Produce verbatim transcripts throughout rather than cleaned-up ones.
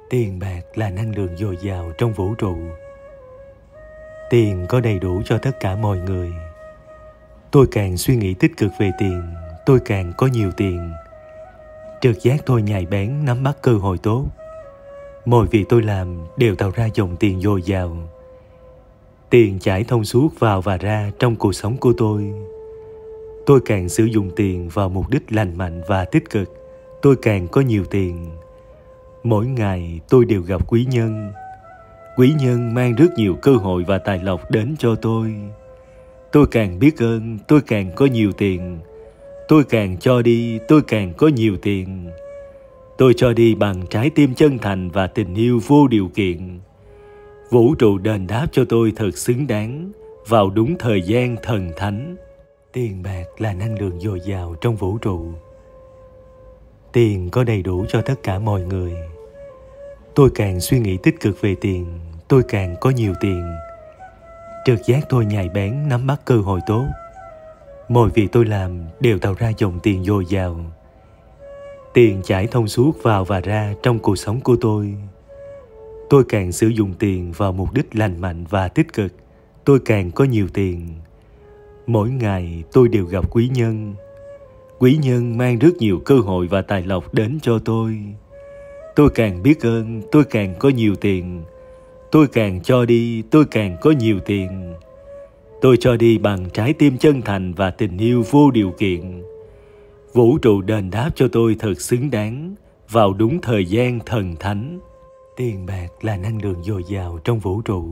Tiền bạc là năng lượng dồi dào trong vũ trụ. Tiền có đầy đủ cho tất cả mọi người. Tôi càng suy nghĩ tích cực về tiền, tôi càng có nhiều tiền. Trực giác tôi nhạy bén nắm bắt cơ hội tốt. Mọi việc tôi làm đều tạo ra dòng tiền dồi dào. Tiền chảy thông suốt vào và ra trong cuộc sống của tôi. Tôi càng sử dụng tiền vào mục đích lành mạnh và tích cực, tôi càng có nhiều tiền. Mỗi ngày tôi đều gặp quý nhân. Quý nhân mang rất nhiều cơ hội và tài lộc đến cho tôi. Tôi càng biết ơn, tôi càng có nhiều tiền. Tôi càng cho đi, tôi càng có nhiều tiền. Tôi cho đi bằng trái tim chân thành và tình yêu vô điều kiện. Vũ trụ đền đáp cho tôi thật xứng đáng vào đúng thời gian thần thánh. Tiền bạc là năng lượng dồi dào trong vũ trụ. Tiền có đầy đủ cho tất cả mọi người. Tôi càng suy nghĩ tích cực về tiền, tôi càng có nhiều tiền. Trực giác tôi nhạy bén nắm bắt cơ hội tốt. Mọi việc tôi làm đều tạo ra dòng tiền dồi dào. Tiền chảy thông suốt vào và ra trong cuộc sống của tôi. Tôi càng sử dụng tiền vào mục đích lành mạnh và tích cực, tôi càng có nhiều tiền. Mỗi ngày tôi đều gặp quý nhân. Quý nhân mang rất nhiều cơ hội và tài lộc đến cho tôi. Tôi càng biết ơn, tôi càng có nhiều tiền. Tôi càng cho đi, tôi càng có nhiều tiền. Tôi cho đi bằng trái tim chân thành và tình yêu vô điều kiện. Vũ trụ đền đáp cho tôi thật xứng đáng vào đúng thời gian thần thánh. Tiền bạc là năng lượng dồi dào trong vũ trụ.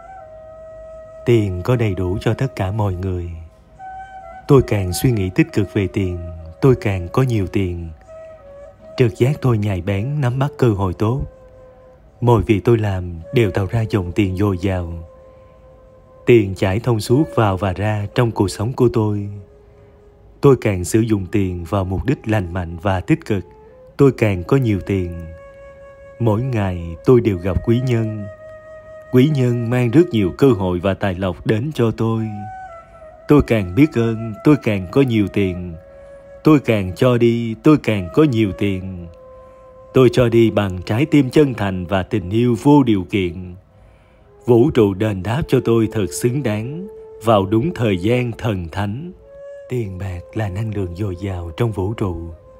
Tiền có đầy đủ cho tất cả mọi người. Tôi càng suy nghĩ tích cực về tiền, tôi càng có nhiều tiền. Trực giác tôi nhạy bén nắm bắt cơ hội tốt. Mọi việc tôi làm đều tạo ra dòng tiền dồi dào. Tiền chảy thông suốt vào và ra trong cuộc sống của tôi. Tôi càng sử dụng tiền vào mục đích lành mạnh và tích cực, tôi càng có nhiều tiền. Mỗi ngày tôi đều gặp quý nhân. Quý nhân mang rất nhiều cơ hội và tài lộc đến cho tôi. Tôi càng biết ơn, tôi càng có nhiều tiền. Tôi càng cho đi, tôi càng có nhiều tiền. Tôi cho đi bằng trái tim chân thành và tình yêu vô điều kiện. Vũ trụ đền đáp cho tôi thật xứng đáng vào đúng thời gian thần thánh. Tiền bạc là năng lượng dồi dào trong vũ trụ.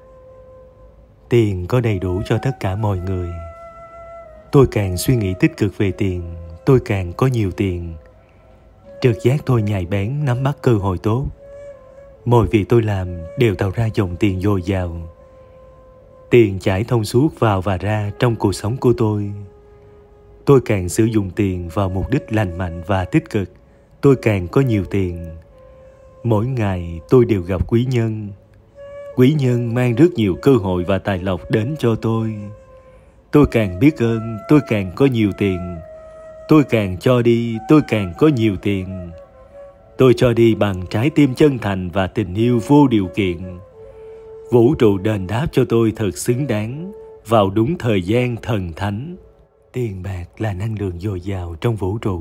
Tiền có đầy đủ cho tất cả mọi người. Tôi càng suy nghĩ tích cực về tiền, tôi càng có nhiều tiền. Trực giác tôi nhạy bén nắm bắt cơ hội tốt. Mọi việc tôi làm đều tạo ra dòng tiền dồi dào. Tiền chảy thông suốt vào và ra trong cuộc sống của tôi. Tôi càng sử dụng tiền vào mục đích lành mạnh và tích cực, tôi càng có nhiều tiền. Mỗi ngày tôi đều gặp quý nhân. Quý nhân mang rất nhiều cơ hội và tài lộc đến cho tôi. Tôi càng biết ơn, tôi càng có nhiều tiền. Tôi càng cho đi, tôi càng có nhiều tiền. Tôi cho đi bằng trái tim chân thành và tình yêu vô điều kiện. Vũ trụ đền đáp cho tôi thật xứng đáng vào đúng thời gian thần thánh. Tiền bạc là năng lượng dồi dào trong vũ trụ.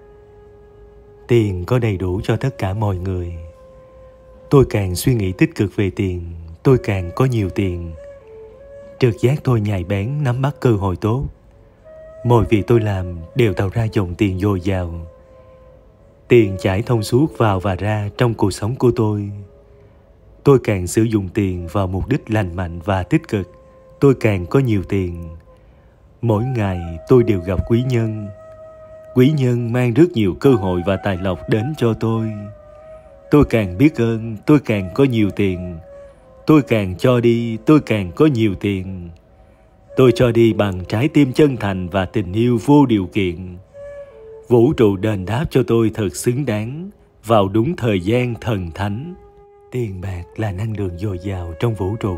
Tiền có đầy đủ cho tất cả mọi người. Tôi càng suy nghĩ tích cực về tiền, tôi càng có nhiều tiền. Trực giác tôi nhạy bén nắm bắt cơ hội tốt. Mọi việc tôi làm đều tạo ra dòng tiền dồi dào. Tiền chảy thông suốt vào và ra trong cuộc sống của tôi. Tôi càng sử dụng tiền vào mục đích lành mạnh và tích cực, tôi càng có nhiều tiền. Mỗi ngày tôi đều gặp quý nhân. Quý nhân mang rất nhiều cơ hội và tài lộc đến cho tôi. Tôi càng biết ơn, tôi càng có nhiều tiền. Tôi càng cho đi, tôi càng có nhiều tiền. Tôi cho đi bằng trái tim chân thành và tình yêu vô điều kiện. Vũ trụ đền đáp cho tôi thật xứng đáng vào đúng thời gian thần thánh. Tiền bạc là năng lượng dồi dào trong vũ trụ.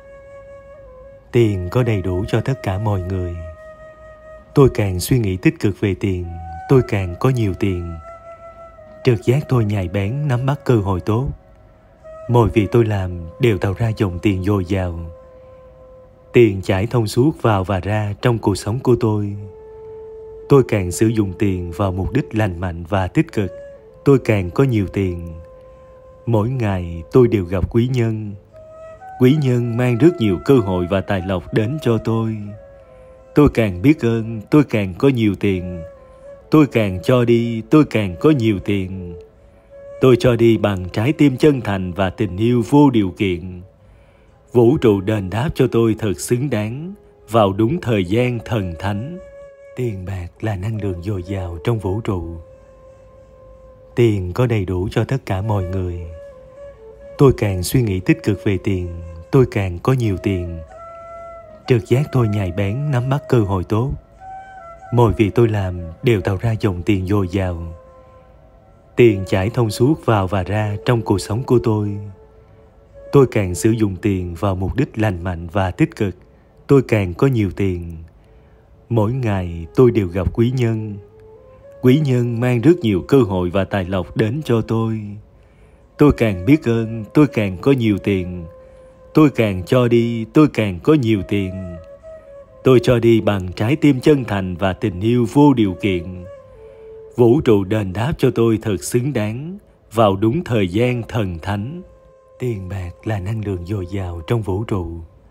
Tiền có đầy đủ cho tất cả mọi người. Tôi càng suy nghĩ tích cực về tiền, tôi càng có nhiều tiền. Trực giác tôi nhạy bén nắm bắt cơ hội tốt. Mọi việc tôi làm đều tạo ra dòng tiền dồi dào. Tiền chảy thông suốt vào và ra trong cuộc sống của tôi. Tôi càng sử dụng tiền vào mục đích lành mạnh và tích cực, tôi càng có nhiều tiền. Mỗi ngày tôi đều gặp quý nhân. Quý nhân mang rất nhiều cơ hội và tài lộc đến cho tôi. tôi càng biết ơn tôi càng có nhiều tiền. Tôi càng cho đi tôi càng có nhiều tiền. Tôi cho đi bằng trái tim chân thành và tình yêu vô điều kiện. Vũ trụ đền đáp cho tôi thật xứng đáng vào đúng thời gian thần thánh. Tiền bạc là năng lượng dồi dào trong vũ trụ. Tiền có đầy đủ cho tất cả mọi người. Tôi càng suy nghĩ tích cực về tiền, tôi càng có nhiều tiền. Trực giác tôi nhạy bén nắm bắt cơ hội tốt. Mọi việc tôi làm đều tạo ra dòng tiền dồi dào. Tiền chảy thông suốt vào và ra trong cuộc sống của tôi. Tôi càng sử dụng tiền vào mục đích lành mạnh và tích cực, tôi càng có nhiều tiền. Mỗi ngày tôi đều gặp quý nhân. Quý nhân mang rất nhiều cơ hội và tài lộc đến cho tôi. Tôi càng biết ơn, tôi càng có nhiều tiền. Tôi càng cho đi, tôi càng có nhiều tiền. Tôi cho đi bằng trái tim chân thành và tình yêu vô điều kiện. Vũ trụ đền đáp cho tôi thật xứng đáng vào đúng thời gian thần thánh. Tiền bạc là năng lượng dồi dào trong vũ trụ.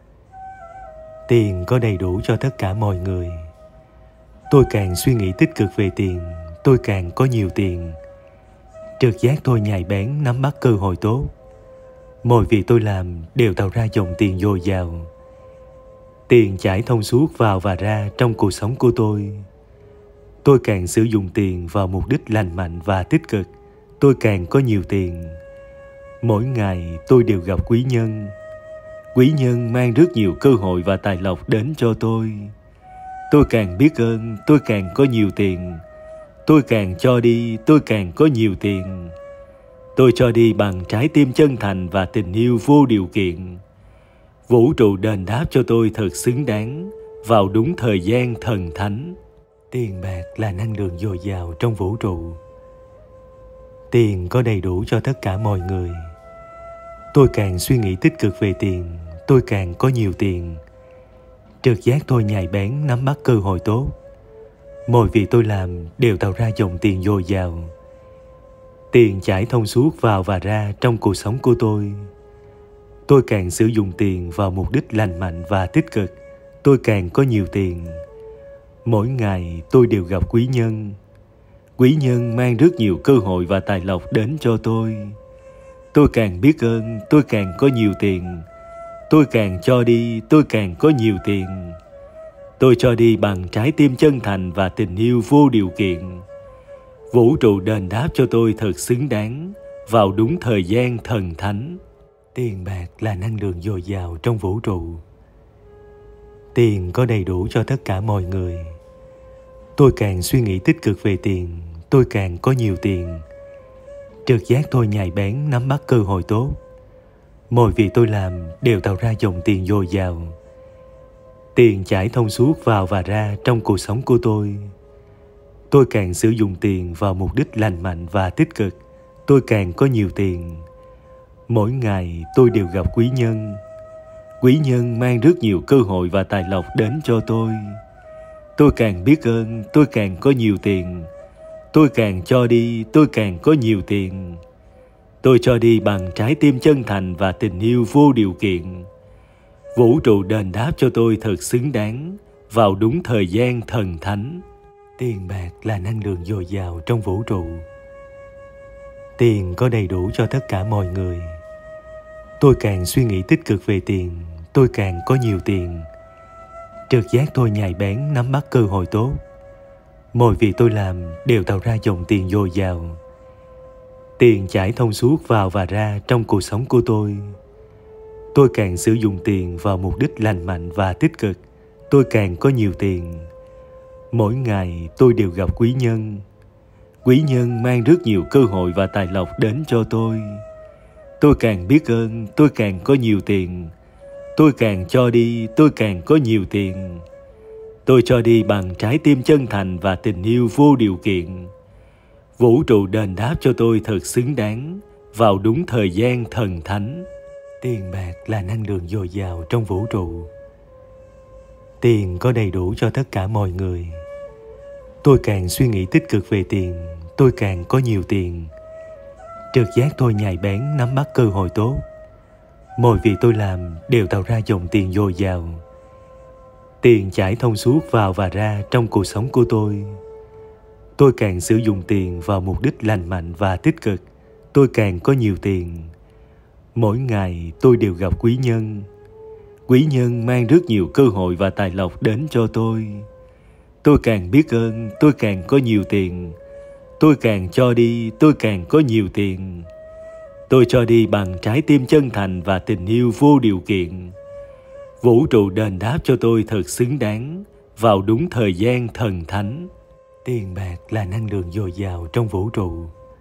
Tiền có đầy đủ cho tất cả mọi người. Tôi càng suy nghĩ tích cực về tiền, tôi càng có nhiều tiền. Trực giác tôi nhạy bén nắm bắt cơ hội tốt. Mọi việc tôi làm đều tạo ra dòng tiền dồi dào. Tiền chảy thông suốt vào và ra trong cuộc sống của tôi. Tôi càng sử dụng tiền vào mục đích lành mạnh và tích cực, tôi càng có nhiều tiền. Mỗi ngày tôi đều gặp quý nhân. Quý nhân mang rất nhiều cơ hội và tài lộc đến cho tôi. Tôi càng biết ơn, tôi càng có nhiều tiền. Tôi càng cho đi, tôi càng có nhiều tiền. Tôi cho đi bằng trái tim chân thành và tình yêu vô điều kiện. Vũ trụ đền đáp cho tôi thật xứng đáng vào đúng thời gian thần thánh. Tiền bạc là năng lượng dồi dào trong vũ trụ. Tiền có đầy đủ cho tất cả mọi người. Tôi càng suy nghĩ tích cực về tiền, tôi càng có nhiều tiền. Trực giác tôi nhạy bén nắm bắt cơ hội tốt. Mọi việc tôi làm đều tạo ra dòng tiền dồi dào. Tiền chảy thông suốt vào và ra trong cuộc sống của tôi. Tôi càng sử dụng tiền vào mục đích lành mạnh và tích cực, tôi càng có nhiều tiền. Mỗi ngày tôi đều gặp quý nhân. Quý nhân mang rất nhiều cơ hội và tài lộc đến cho tôi. Tôi càng biết ơn, tôi càng có nhiều tiền. Tôi càng cho đi, tôi càng có nhiều tiền. Tôi cho đi bằng trái tim chân thành và tình yêu vô điều kiện. Vũ trụ đền đáp cho tôi thật xứng đáng vào đúng thời gian thần thánh. Tiền bạc là năng lượng dồi dào trong vũ trụ. Tiền có đầy đủ cho tất cả mọi người. Tôi càng suy nghĩ tích cực về tiền, tôi càng có nhiều tiền. Trực giác tôi nhạy bén nắm bắt cơ hội tốt. Mọi việc tôi làm đều tạo ra dòng tiền dồi dào. Tiền chảy thông suốt vào và ra trong cuộc sống của tôi. Tôi càng sử dụng tiền vào mục đích lành mạnh và tích cực, tôi càng có nhiều tiền. Mỗi ngày tôi đều gặp quý nhân. Quý nhân mang rất nhiều cơ hội và tài lộc đến cho tôi. Tôi càng biết ơn, tôi càng có nhiều tiền. Tôi càng cho đi, tôi càng có nhiều tiền. Tôi cho đi bằng trái tim chân thành và tình yêu vô điều kiện. Vũ trụ đền đáp cho tôi thật xứng đáng vào đúng thời gian thần thánh. Tiền bạc là năng lượng dồi dào trong vũ trụ. Tiền có đầy đủ cho tất cả mọi người. Tôi càng suy nghĩ tích cực về tiền, tôi càng có nhiều tiền. Trực giác tôi nhạy bén nắm bắt cơ hội tốt. Mọi việc tôi làm đều tạo ra dòng tiền dồi dào. Tiền chảy thông suốt vào và ra trong cuộc sống của tôi. Tôi càng sử dụng tiền vào mục đích lành mạnh và tích cực, tôi càng có nhiều tiền. Mỗi ngày tôi đều gặp quý nhân. Quý nhân mang rất nhiều cơ hội và tài lộc đến cho tôi. Tôi càng biết ơn, tôi càng có nhiều tiền. Tôi càng cho đi, tôi càng có nhiều tiền. Tôi cho đi bằng trái tim chân thành và tình yêu vô điều kiện. Vũ trụ đền đáp cho tôi thật xứng đáng vào đúng thời gian thần thánh. Tiền bạc là năng lượng dồi dào trong vũ trụ. Tiền có đầy đủ cho tất cả mọi người. Tôi càng suy nghĩ tích cực về tiền, tôi càng có nhiều tiền. Trực giác tôi nhạy bén nắm bắt cơ hội tốt. Mọi việc tôi làm đều tạo ra dòng tiền dồi dào. Tiền chảy thông suốt vào và ra trong cuộc sống của tôi. Tôi càng sử dụng tiền vào mục đích lành mạnh và tích cực, tôi càng có nhiều tiền. Mỗi ngày tôi đều gặp quý nhân. Quý nhân mang rất nhiều cơ hội và tài lộc đến cho tôi. Tôi càng biết ơn, tôi càng có nhiều tiền. Tôi càng cho đi, tôi càng có nhiều tiền. Tôi cho đi bằng trái tim chân thành và tình yêu vô điều kiện. Vũ trụ đền đáp cho tôi thật xứng đáng vào đúng thời gian thần thánh. Tiền bạc là năng lượng dồi dào trong vũ trụ.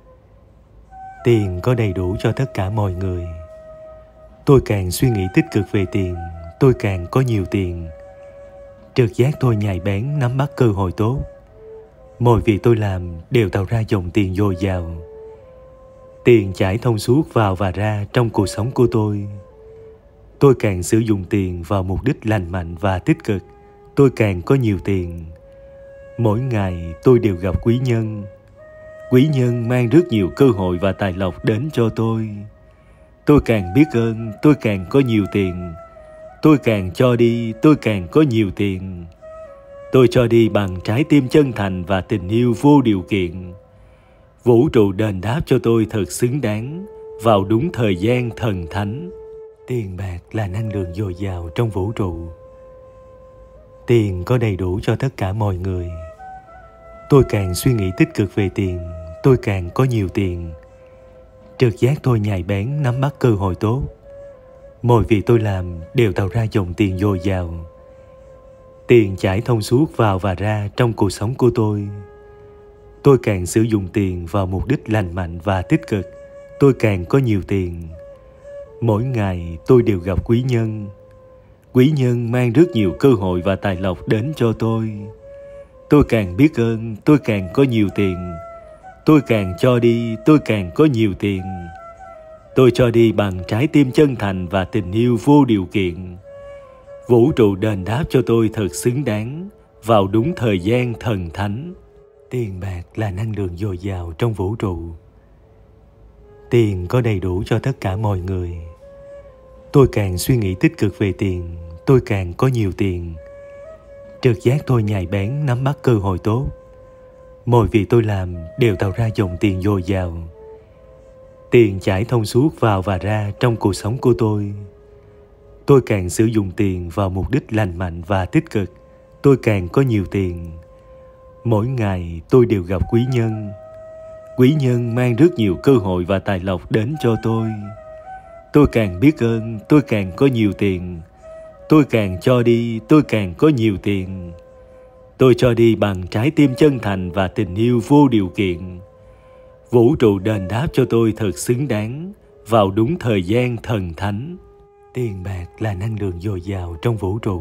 Tiền có đầy đủ cho tất cả mọi người. Tôi càng suy nghĩ tích cực về tiền, tôi càng có nhiều tiền. Trực giác tôi nhạy bén nắm bắt cơ hội tốt. Mọi việc tôi làm đều tạo ra dòng tiền dồi dào. Tiền chảy thông suốt vào và ra trong cuộc sống của tôi. Tôi càng sử dụng tiền vào mục đích lành mạnh và tích cực, tôi càng có nhiều tiền. Mỗi ngày tôi đều gặp quý nhân. Quý nhân mang rất nhiều cơ hội và tài lộc đến cho tôi. Tôi càng biết ơn, tôi càng có nhiều tiền. Tôi càng cho đi, tôi càng có nhiều tiền. Tôi cho đi bằng trái tim chân thành và tình yêu vô điều kiện. Vũ trụ đền đáp cho tôi thật xứng đáng vào đúng thời gian thần thánh. Tiền bạc là năng lượng dồi dào trong vũ trụ. Tiền có đầy đủ cho tất cả mọi người. Tôi càng suy nghĩ tích cực về tiền, tôi càng có nhiều tiền. Trực giác tôi nhạy bén nắm bắt cơ hội tốt. Mọi việc tôi làm đều tạo ra dòng tiền dồi dào. Tiền chảy thông suốt vào và ra trong cuộc sống của tôi. Tôi càng sử dụng tiền vào mục đích lành mạnh và tích cực, tôi càng có nhiều tiền. Mỗi ngày tôi đều gặp quý nhân. Quý nhân mang rất nhiều cơ hội và tài lộc đến cho tôi. Tôi càng biết ơn, tôi càng có nhiều tiền. Tôi càng cho đi, tôi càng có nhiều tiền. Tôi cho đi bằng trái tim chân thành và tình yêu vô điều kiện. Vũ trụ đền đáp cho tôi thật xứng đáng vào đúng thời gian thần thánh. Tiền bạc là năng lượng dồi dào trong vũ trụ. Tiền có đầy đủ cho tất cả mọi người. Tôi càng suy nghĩ tích cực về tiền, tôi càng có nhiều tiền. Trực giác tôi nhạy bén nắm bắt cơ hội tốt. Mọi việc tôi làm đều tạo ra dòng tiền dồi dào. Tiền chảy thông suốt vào và ra trong cuộc sống của tôi. Tôi càng sử dụng tiền vào mục đích lành mạnh và tích cực, tôi càng có nhiều tiền. Mỗi ngày tôi đều gặp quý nhân. Quý nhân mang rất nhiều cơ hội và tài lộc đến cho tôi. Tôi càng biết ơn, tôi càng có nhiều tiền. Tôi càng cho đi, tôi càng có nhiều tiền. Tôi cho đi bằng trái tim chân thành và tình yêu vô điều kiện. Vũ trụ đền đáp cho tôi thật xứng đáng vào đúng thời gian thần thánh. Tiền bạc là năng lượng dồi dào trong vũ trụ.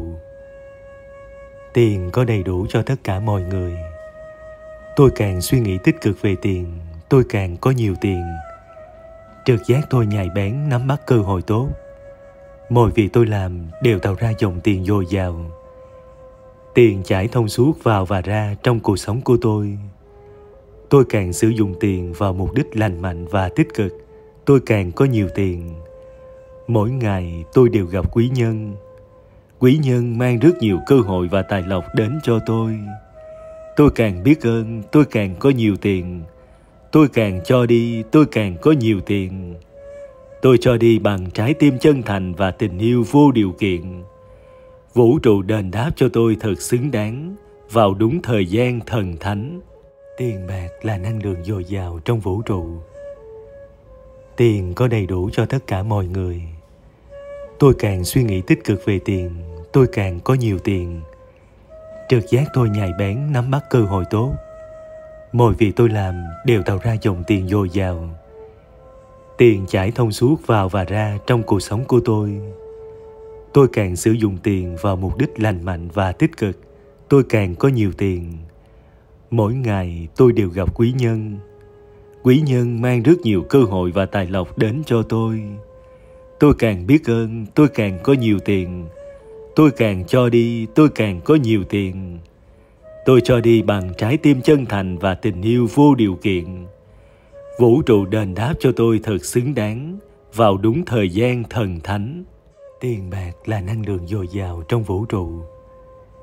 Tiền có đầy đủ cho tất cả mọi người. Tôi càng suy nghĩ tích cực về tiền, tôi càng có nhiều tiền. Trực giác tôi nhạy bén nắm bắt cơ hội tốt. Mọi việc tôi làm đều tạo ra dòng tiền dồi dào. Tiền chảy thông suốt vào và ra trong cuộc sống của tôi. Tôi càng sử dụng tiền vào mục đích lành mạnh và tích cực, tôi càng có nhiều tiền. Mỗi ngày tôi đều gặp quý nhân. Quý nhân mang rất nhiều cơ hội và tài lộc đến cho tôi. Tôi càng biết ơn, tôi càng có nhiều tiền. Tôi càng cho đi, tôi càng có nhiều tiền. Tôi cho đi bằng trái tim chân thành và tình yêu vô điều kiện. Vũ trụ đền đáp cho tôi thật xứng đáng vào đúng thời gian thần thánh. Tiền bạc là năng lượng dồi dào trong vũ trụ. Tiền có đầy đủ cho tất cả mọi người. Tôi càng suy nghĩ tích cực về tiền, tôi càng có nhiều tiền. Trực giác tôi nhạy bén nắm bắt cơ hội tốt. Mọi việc tôi làm đều tạo ra dòng tiền dồi dào. Tiền chảy thông suốt vào và ra trong cuộc sống của tôi. Tôi càng sử dụng tiền vào mục đích lành mạnh và tích cực, tôi càng có nhiều tiền. Mỗi ngày tôi đều gặp quý nhân. Quý nhân mang rất nhiều cơ hội và tài lộc đến cho tôi. Tôi càng biết ơn, tôi càng có nhiều tiền. Tôi càng cho đi, tôi càng có nhiều tiền. Tôi cho đi bằng trái tim chân thành và tình yêu vô điều kiện. Vũ trụ đền đáp cho tôi thật xứng đáng vào đúng thời gian thần thánh. Tiền bạc là năng lượng dồi dào trong vũ trụ.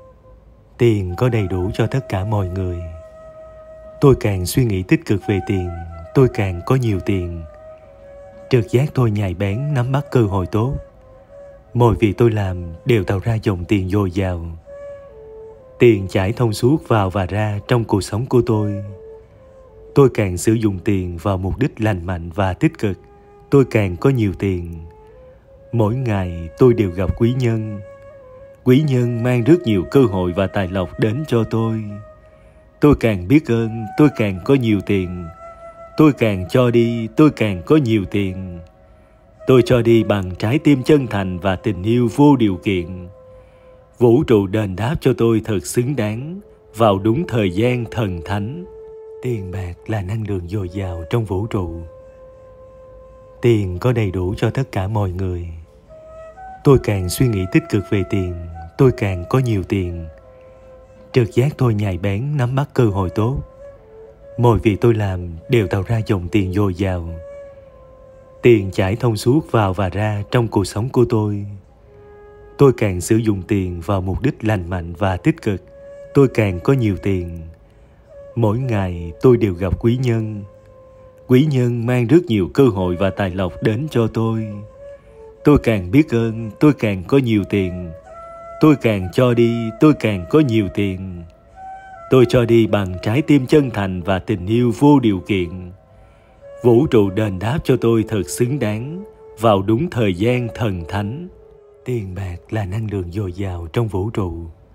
Tiền có đầy đủ cho tất cả mọi người. Tôi càng suy nghĩ tích cực về tiền, tôi càng có nhiều tiền. Trực giác tôi nhạy bén nắm bắt cơ hội tốt. Mọi việc tôi làm đều tạo ra dòng tiền dồi dào. Tiền chảy thông suốt vào và ra trong cuộc sống của tôi. Tôi càng sử dụng tiền vào mục đích lành mạnh và tích cực, tôi càng có nhiều tiền. Mỗi ngày tôi đều gặp quý nhân. Quý nhân mang rất nhiều cơ hội và tài lộc đến cho tôi. Tôi càng biết ơn, tôi càng có nhiều tiền. Tôi càng cho đi, tôi càng có nhiều tiền. Tôi cho đi bằng trái tim chân thành và tình yêu vô điều kiện. Vũ trụ đền đáp cho tôi thật xứng đáng vào đúng thời gian thần thánh. Tiền bạc là năng lượng dồi dào trong vũ trụ. Tiền có đầy đủ cho tất cả mọi người. Tôi càng suy nghĩ tích cực về tiền, tôi càng có nhiều tiền. Trực giác tôi nhạy bén nắm bắt cơ hội tốt. Mọi việc tôi làm đều tạo ra dòng tiền dồi dào. Tiền chảy thông suốt vào và ra trong cuộc sống của tôi. Tôi càng sử dụng tiền vào mục đích lành mạnh và tích cực, tôi càng có nhiều tiền. Mỗi ngày tôi đều gặp quý nhân. Quý nhân mang rất nhiều cơ hội và tài lộc đến cho tôi. Tôi càng biết ơn, tôi càng có nhiều tiền. Tôi càng cho đi, tôi càng có nhiều tiền. Tôi cho đi bằng trái tim chân thành và tình yêu vô điều kiện. Vũ trụ đền đáp cho tôi thật xứng đáng vào đúng thời gian thần thánh. Tiền bạc là năng lượng dồi dào trong vũ trụ.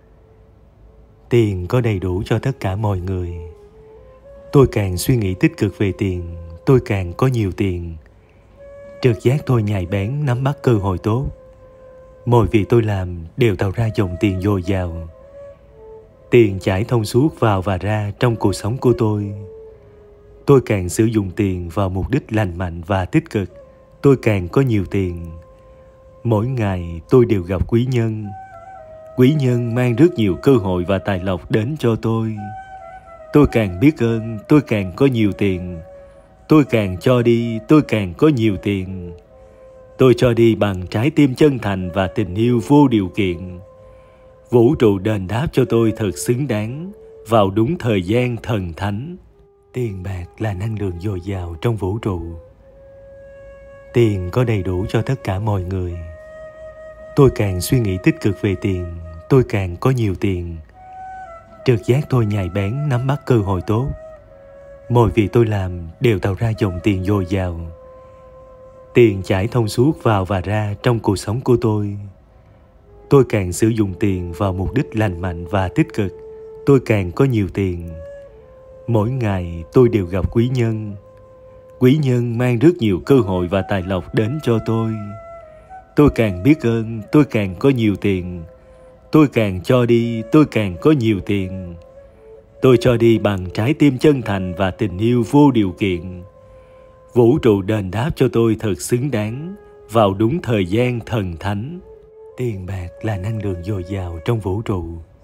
Tiền có đầy đủ cho tất cả mọi người. Tôi càng suy nghĩ tích cực về tiền, tôi càng có nhiều tiền. Trực giác tôi nhạy bén nắm bắt cơ hội tốt. Mọi việc tôi làm đều tạo ra dòng tiền dồi dào. Tiền chảy thông suốt vào và ra trong cuộc sống của tôi. Tôi càng sử dụng tiền vào mục đích lành mạnh và tích cực, tôi càng có nhiều tiền. Mỗi ngày tôi đều gặp quý nhân. Quý nhân mang rất nhiều cơ hội và tài lộc đến cho tôi. Tôi càng biết ơn, tôi càng có nhiều tiền. Tôi càng cho đi, tôi càng có nhiều tiền. Tôi cho đi bằng trái tim chân thành và tình yêu vô điều kiện. Vũ trụ đền đáp cho tôi thật xứng đáng vào đúng thời gian thần thánh. Tiền bạc là năng lượng dồi dào trong vũ trụ. Tiền có đầy đủ cho tất cả mọi người. Tôi càng suy nghĩ tích cực về tiền, tôi càng có nhiều tiền. Trực giác tôi nhạy bén nắm bắt cơ hội tốt. Mọi việc tôi làm đều tạo ra dòng tiền dồi dào. Tiền chảy thông suốt vào và ra trong cuộc sống của tôi. Tôi càng sử dụng tiền vào mục đích lành mạnh và tích cực, tôi càng có nhiều tiền. Mỗi ngày tôi đều gặp quý nhân. Quý nhân mang rất nhiều cơ hội và tài lộc đến cho tôi. Tôi càng biết ơn, tôi càng có nhiều tiền. Tôi càng cho đi, tôi càng có nhiều tiền. Tôi cho đi bằng trái tim chân thành và tình yêu vô điều kiện. Vũ trụ đền đáp cho tôi thật xứng đáng vào đúng thời gian thần thánh. Tiền bạc là năng lượng dồi dào trong vũ trụ.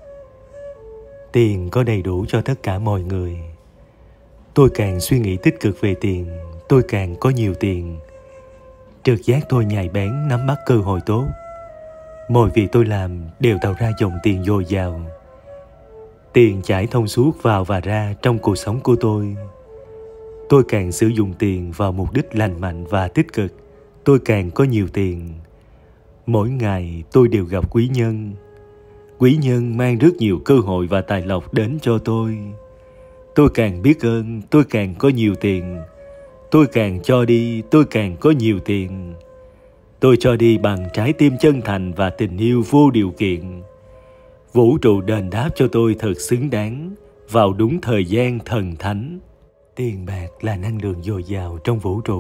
Tiền có đầy đủ cho tất cả mọi người. Tôi càng suy nghĩ tích cực về tiền, tôi càng có nhiều tiền. Trực giác tôi nhạy bén nắm bắt cơ hội tốt. Mọi việc tôi làm đều tạo ra dòng tiền dồi dào. Tiền chảy thông suốt vào và ra trong cuộc sống của tôi. Tôi càng sử dụng tiền vào mục đích lành mạnh và tích cực, tôi càng có nhiều tiền. Mỗi ngày tôi đều gặp quý nhân. Quý nhân mang rất nhiều cơ hội và tài lộc đến cho tôi. Tôi càng biết ơn, tôi càng có nhiều tiền. Tôi càng cho đi, tôi càng có nhiều tiền. Tôi cho đi bằng trái tim chân thành và tình yêu vô điều kiện. Vũ trụ đền đáp cho tôi thật xứng đáng vào đúng thời gian thần thánh. Tiền bạc là năng lượng dồi dào trong vũ trụ.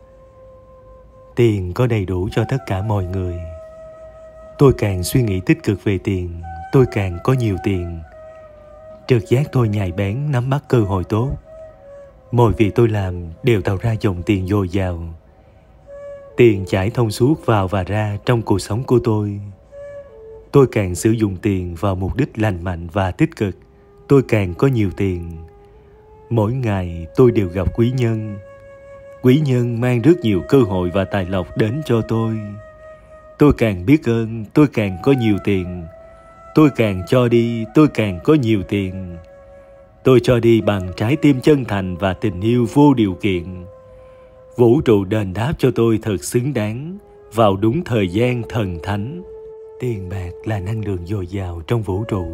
Tiền có đầy đủ cho tất cả mọi người. Tôi càng suy nghĩ tích cực về tiền, tôi càng có nhiều tiền. Trực giác tôi nhạy bén nắm bắt cơ hội tốt. Mọi việc tôi làm đều tạo ra dòng tiền dồi dào. Tiền chảy thông suốt vào và ra trong cuộc sống của tôi. Tôi càng sử dụng tiền vào mục đích lành mạnh và tích cực, tôi càng có nhiều tiền. Mỗi ngày tôi đều gặp quý nhân. Quý nhân mang rất nhiều cơ hội và tài lộc đến cho tôi. Tôi càng biết ơn, tôi càng có nhiều tiền. Tôi càng cho đi, tôi càng có nhiều tiền. Tôi cho đi bằng trái tim chân thành và tình yêu vô điều kiện. Vũ trụ đền đáp cho tôi thật xứng đáng vào đúng thời gian thần thánh. Tiền bạc là năng lượng dồi dào trong vũ trụ.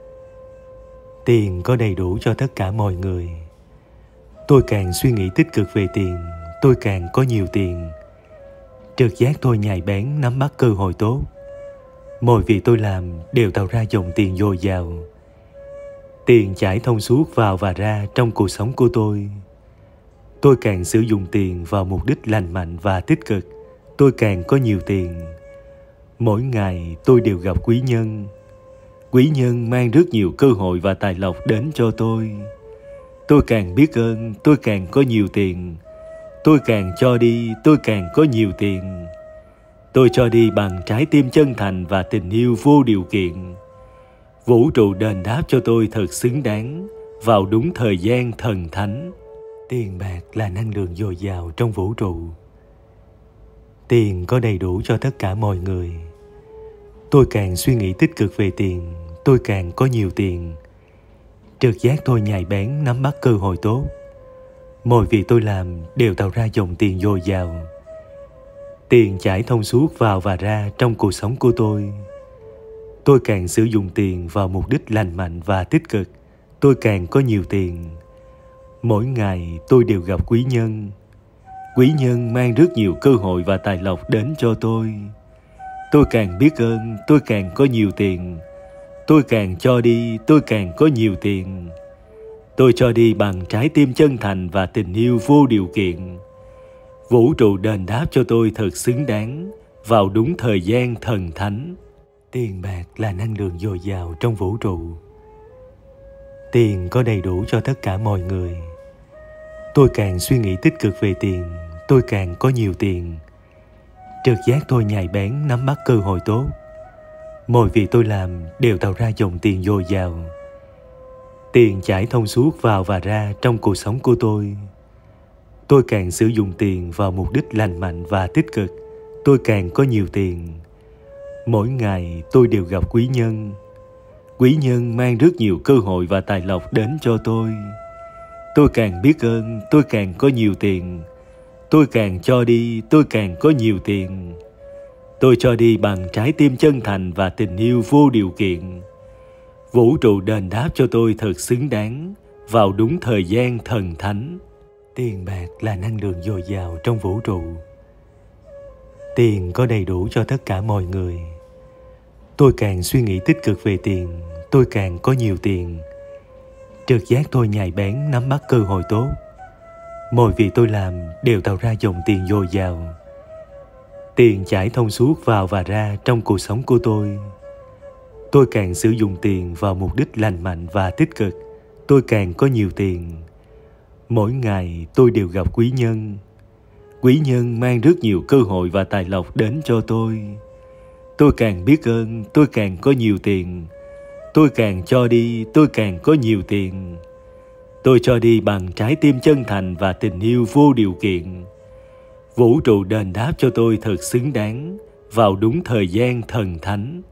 Tiền có đầy đủ cho tất cả mọi người. Tôi càng suy nghĩ tích cực về tiền, tôi càng có nhiều tiền. Trực giác tôi nhạy bén nắm bắt cơ hội tốt. Mọi việc tôi làm đều tạo ra dòng tiền dồi dào. Tiền chảy thông suốt vào và ra trong cuộc sống của tôi. Tôi càng sử dụng tiền vào mục đích lành mạnh và tích cực, tôi càng có nhiều tiền. Mỗi ngày tôi đều gặp quý nhân. Quý nhân mang rất nhiều cơ hội và tài lộc đến cho tôi. Tôi càng biết ơn, tôi càng có nhiều tiền. Tôi càng cho đi, tôi càng có nhiều tiền. Tôi cho đi bằng trái tim chân thành và tình yêu vô điều kiện. Vũ trụ đền đáp cho tôi thật xứng đáng vào đúng thời gian thần thánh. Tiền bạc là năng lượng dồi dào trong vũ trụ. Tiền có đầy đủ cho tất cả mọi người. Tôi càng suy nghĩ tích cực về tiền, tôi càng có nhiều tiền. Trực giác tôi nhạy bén nắm bắt cơ hội tốt. Mọi việc tôi làm đều tạo ra dòng tiền dồi dào. Tiền chảy thông suốt vào và ra trong cuộc sống của tôi. Tôi càng sử dụng tiền vào mục đích lành mạnh và tích cực, tôi càng có nhiều tiền. Mỗi ngày tôi đều gặp quý nhân. Quý nhân mang rất nhiều cơ hội và tài lộc đến cho tôi. Tôi càng biết ơn, tôi càng có nhiều tiền. Tôi càng cho đi, tôi càng có nhiều tiền. Tôi cho đi bằng trái tim chân thành và tình yêu vô điều kiện. Vũ trụ đền đáp cho tôi thật xứng đáng vào đúng thời gian thần thánh. Tiền bạc là năng lượng dồi dào trong vũ trụ. Tiền có đầy đủ cho tất cả mọi người. Tôi càng suy nghĩ tích cực về tiền, tôi càng có nhiều tiền. Trực giác tôi nhạy bén nắm bắt cơ hội tốt. Mọi việc tôi làm đều tạo ra dòng tiền dồi dào. Tiền chảy thông suốt vào và ra trong cuộc sống của tôi. Tôi càng sử dụng tiền vào mục đích lành mạnh và tích cực, tôi càng có nhiều tiền. Mỗi ngày tôi đều gặp quý nhân. Quý nhân mang rất nhiều cơ hội và tài lộc đến cho tôi. Tôi càng biết ơn, tôi càng có nhiều tiền. Tôi càng cho đi, tôi càng có nhiều tiền. Tôi cho đi bằng trái tim chân thành và tình yêu vô điều kiện. Vũ trụ đền đáp cho tôi thật xứng đáng vào đúng thời gian thần thánh. Tiền bạc là năng lượng dồi dào trong vũ trụ. Tiền có đầy đủ cho tất cả mọi người. Tôi càng suy nghĩ tích cực về tiền, tôi càng có nhiều tiền. Trực giác tôi nhạy bén nắm bắt cơ hội tốt. Mọi việc tôi làm đều tạo ra dòng tiền dồi dào. Tiền chảy thông suốt vào và ra trong cuộc sống của tôi. Tôi càng sử dụng tiền vào mục đích lành mạnh và tích cực, tôi càng có nhiều tiền. Mỗi ngày tôi đều gặp quý nhân. Quý nhân mang rất nhiều cơ hội và tài lộc đến cho tôi. Tôi càng biết ơn, tôi càng có nhiều tiền. Tôi càng cho đi, tôi càng có nhiều tiền. Tôi cho đi bằng trái tim chân thành và tình yêu vô điều kiện. Vũ trụ đền đáp cho tôi thật xứng đáng vào đúng thời gian thần thánh.